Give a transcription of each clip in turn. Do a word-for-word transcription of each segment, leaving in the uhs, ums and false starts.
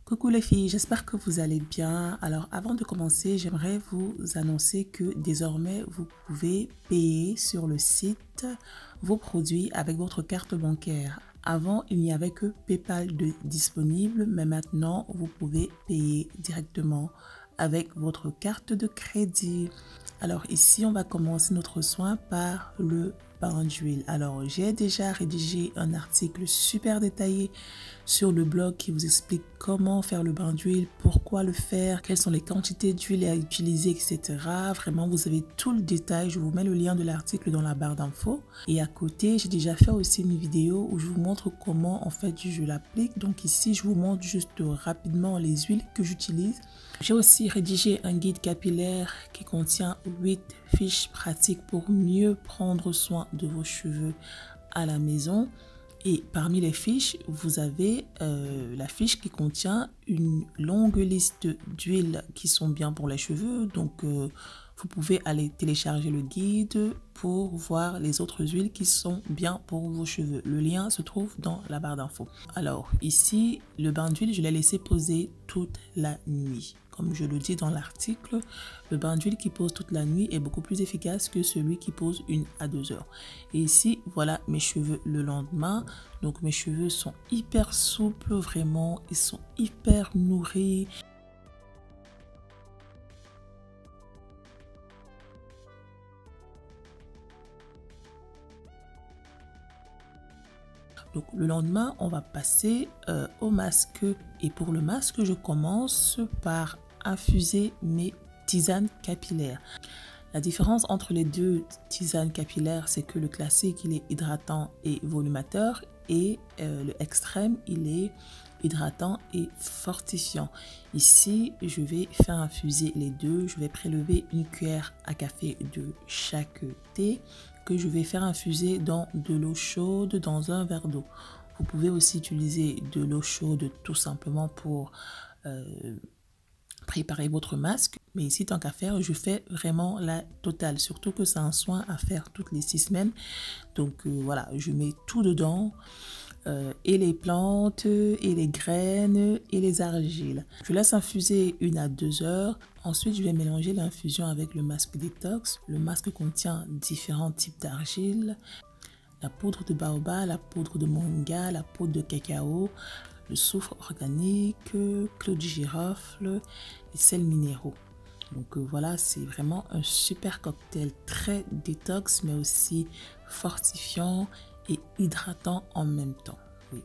Coucou les filles, j'espère que vous allez bien. Alors avant de commencer, j'aimerais vous annoncer que désormais vous pouvez payer sur le site vos produits avec votre carte bancaire. Avant, il n'y avait que PayPal de disponible, mais maintenant vous pouvez payer directement avec votre carte de crédit. Alors ici, on va commencer notre soin par le bain d'huile. Alors j'ai déjà rédigé un article super détaillé sur le blog qui vous explique comment faire le bain d'huile, pourquoi le faire, quelles sont les quantités d'huile à utiliser, et cetera. Vraiment, vous avez tout le détail. Je vous mets le lien de l'article dans la barre d'infos. Et à côté, j'ai déjà fait aussi une vidéo où je vous montre comment en fait je l'applique. Donc ici, je vous montre juste rapidement les huiles que j'utilise. J'ai aussi rédigé un guide capillaire qui contient huit fiches pratiques pour mieux prendre soin de vos cheveux à la maison. Et parmi les fiches, vous avez euh, la fiche qui contient une longue liste d'huiles qui sont bien pour les cheveux. Donc, euh, vous pouvez aller télécharger le guide pour voir les autres huiles qui sont bien pour vos cheveux. Le lien se trouve dans la barre d'infos. Alors, ici, le bain d'huile, je l'ai laissé poser toute la nuit. Comme je le dis dans l'article, le bain d'huile qui pose toute la nuit est beaucoup plus efficace que celui qui pose une à deux heures. Et ici, voilà mes cheveux le lendemain. Donc mes cheveux sont hyper souples, vraiment, ils sont hyper nourris. Donc le lendemain, on va passer euh, au masque. Et pour le masque, je commence par infuser mes tisanes capillaires. La différence entre les deux tisanes capillaires, c'est que le classique, il est hydratant et volumateur. Et euh, le extrême, il est hydratant et fortifiant. Ici, je vais faire infuser les deux. Je vais prélever une cuillère à café de chaque thé que je vais faire infuser dans de l'eau chaude dans un verre d'eau. Vous pouvez aussi utiliser de l'eau chaude tout simplement pour euh, préparer votre masque. Mais ici, tant qu'à faire, je fais vraiment la totale. Surtout que c'est un soin à faire toutes les six semaines. Donc euh, voilà, je mets tout dedans. Euh, et les plantes, et les graines, et les argiles. Je laisse infuser une à deux heures. Ensuite, je vais mélanger l'infusion avec le masque détox. Le masque contient différents types d'argile. La poudre de baobab, la poudre de moringa, la poudre de cacao, le soufre organique, clou de girofle, les sels minéraux. Donc euh, voilà, c'est vraiment un super cocktail très détox, mais aussi fortifiant et hydratant en même temps. Oui.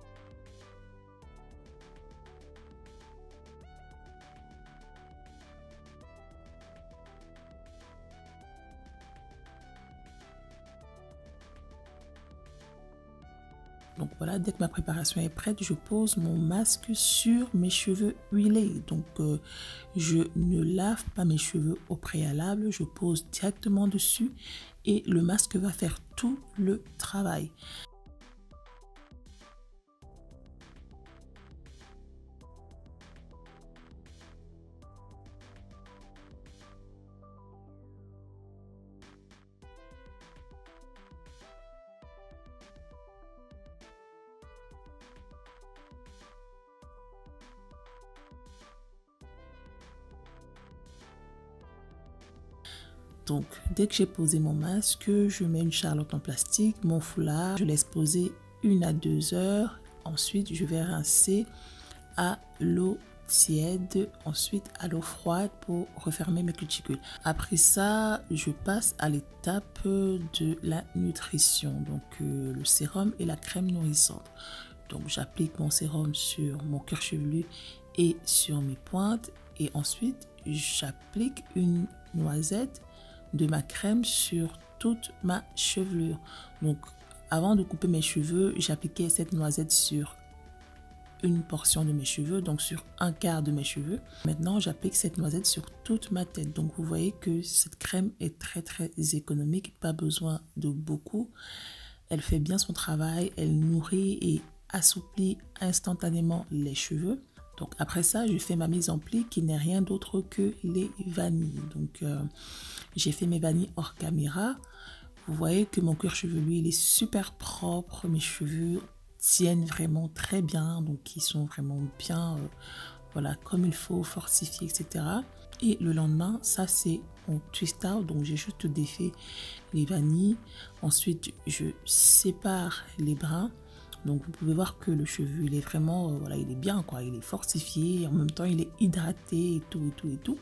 Donc voilà, dès que ma préparation est prête, je pose mon masque sur mes cheveux huilés. Donc euh, je ne lave pas mes cheveux au préalable, je pose directement dessus et le masque va faire tout le travail. Donc, dès que j'ai posé mon masque, je mets une charlotte en plastique, mon foulard, je laisse poser une à deux heures. Ensuite, je vais rincer à l'eau tiède, ensuite à l'eau froide pour refermer mes cuticules. Après ça, je passe à l'étape de la nutrition, donc euh, le sérum et la crème nourrissante. Donc, j'applique mon sérum sur mon cuir chevelu et sur mes pointes. Et ensuite, j'applique une noisette de ma crème sur toute ma chevelure. Donc avant de couper mes cheveux, j'appliquais cette noisette sur une portion de mes cheveux, donc sur un quart de mes cheveux. Maintenant, j'applique cette noisette sur toute ma tête. Donc vous voyez que cette crème est très très économique, pas besoin de beaucoup. Elle fait bien son travail, elle nourrit et assouplit instantanément les cheveux. Donc après ça, je fais ma mise en pli qui n'est rien d'autre que les vanilles. Donc euh, j'ai fait mes vanilles hors caméra. Vous voyez que mon cuir chevelu, il est super propre. Mes cheveux tiennent vraiment très bien, donc qui sont vraiment bien, euh, voilà, comme il faut, fortifiés, et cetera. Et le lendemain, ça c'est mon twist out, donc j'ai juste défait les vanilles. Ensuite, je sépare les brins. Donc vous pouvez voir que le cheveu, il est vraiment, euh, voilà, il est bien, quoi. Il est fortifié, et en même temps, il est hydraté et tout, et tout, et tout.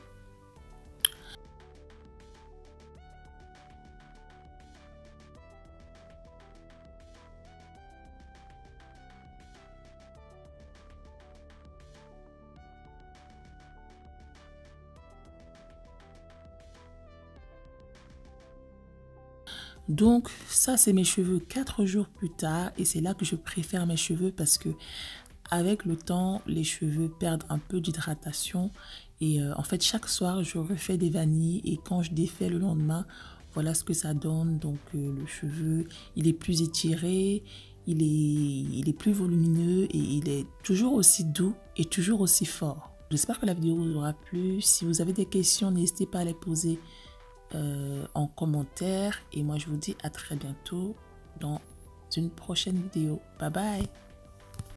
Donc ça c'est mes cheveux quatre jours plus tard et c'est là que je préfère mes cheveux parce que avec le temps les cheveux perdent un peu d'hydratation et euh, en fait chaque soir je refais des vanilles et quand je défais le lendemain voilà ce que ça donne. Donc euh, le cheveu il est plus étiré, il est, il est plus volumineux et il est toujours aussi doux et toujours aussi fort. J'espère que la vidéo vous aura plu. Si vous avez des questions n'hésitez pas à les poser Euh, en commentaire et moi je vous dis à très bientôt dans une prochaine vidéo. Bye bye.